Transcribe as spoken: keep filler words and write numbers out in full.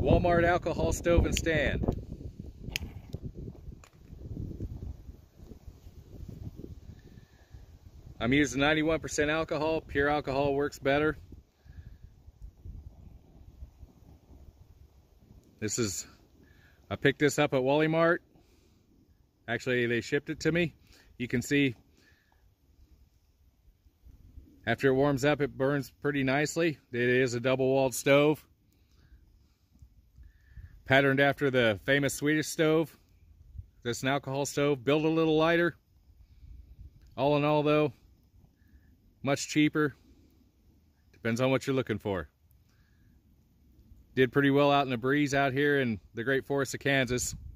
Walmart alcohol stove and stand. I'm using ninety-one percent alcohol. Pure alcohol works better. This is, I picked this up at Wally Mart. Actually, they shipped it to me. You can see after it warms up, it burns pretty nicely. It is a double-walled stove, patterned after the famous Swedish stove. This is an alcohol stove, built a little lighter. All in all, though, much cheaper. Depends on what you're looking for. Did pretty well out in the breeze out here in the great forest of Kansas.